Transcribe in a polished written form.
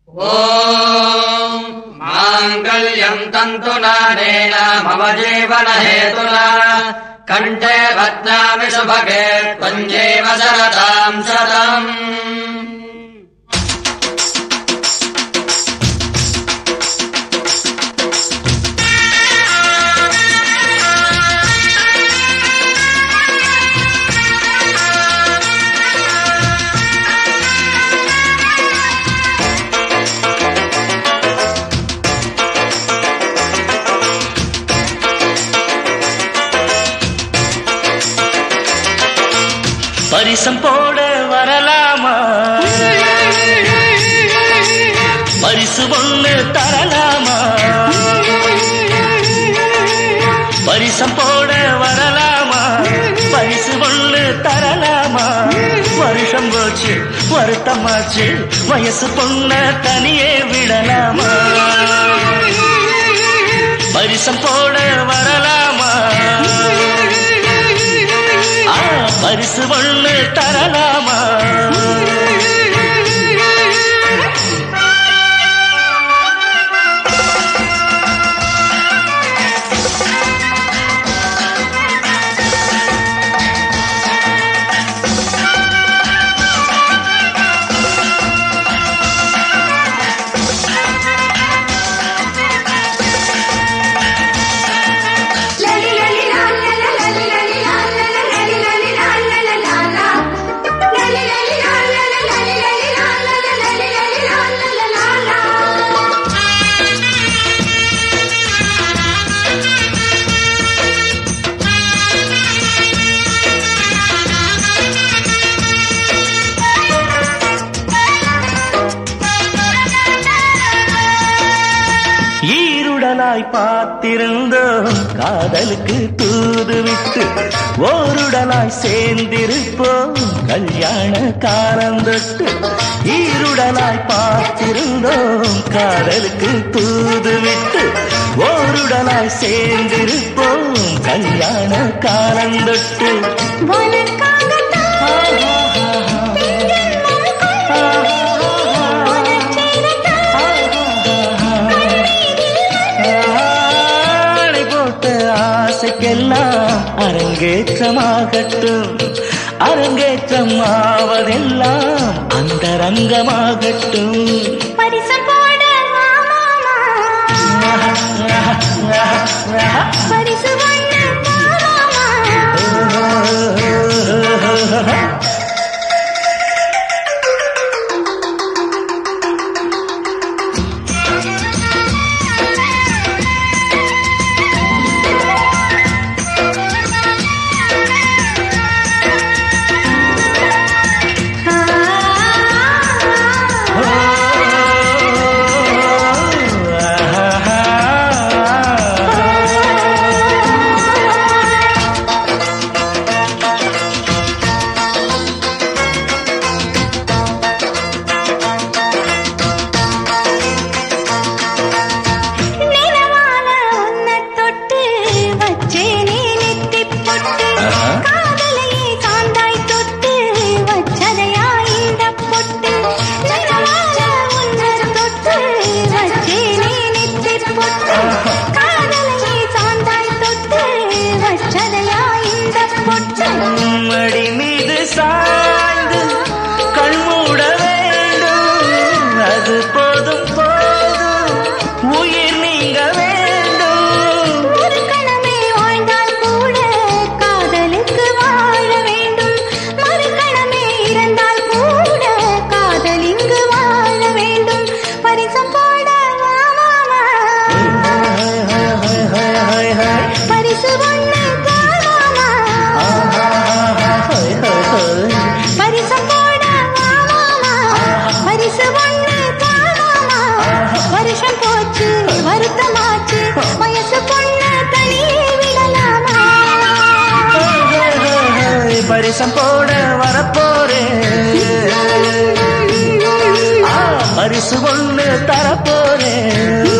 ஓம் மாங்கல்யம் தந்துநானேன மம ஜீவன ஹேதுனா கண்டே பத்னாமி சுபகே த்வஞ்சைவ சரதாம் சதம். பரிசம் போட வரலாமா, பரிசு ஒண்ணு தரலாமா, பரிசம் போட வரலாமா, பரிசு ஒண்ணு தரலாமா. வருஷம் போச்சு வருத்தமாச்சு, வயசு பொண்ண தனியே விடலாமா. பரிசம் போட வரலாமா, பரிசு ஒண்ணு தரலாமா. ஈருடலாய் பார்த்திருந்தோம் காதலுக்கு தூது விட்டு, ஓருடலாய் சேர்ந்திருப்போம் கல்யாண காலம் தொட்டு. ஈருடலாய் பார்த்திருந்தோம் காதலுக்கு தூது விட்டு, ஓருடலாய் சேர்ந்திருப்போம் கல்யாண காலம் தொட்டு. ஆசைக்கெல்லாம் அரங்கேற்றமாகட்டும், அரங்கேற்றம் ஆவதெல்லாம் அந்தரங்கமாகட்டும். பரிசம் போட பரிசு மடி மீது சாய்ந்து கண்மூட வேண்டும், அது போதும் போதும் உயிர் நீங்க வேண்டும். ஒரு கணமே வாழ்ந்தால் கூட காதலுக்கு வாழ வேண்டும், மறுகணமே இறந்தால் கூட காதல் இங்கு வாழ வேண்டும். பரிசம் போட பரிசு ஒண்ணு தாராமா, பரிசம் போட பரிசு ஒண்ணு தாராமா. வருஷம் போச்சு வருத்தமாச்சு, வயசு பொண்ணு தனியே விடலாமா. பரிசம் போட வரப்போறேன், பரிசு ஒண்ணு தரப்போறேன்.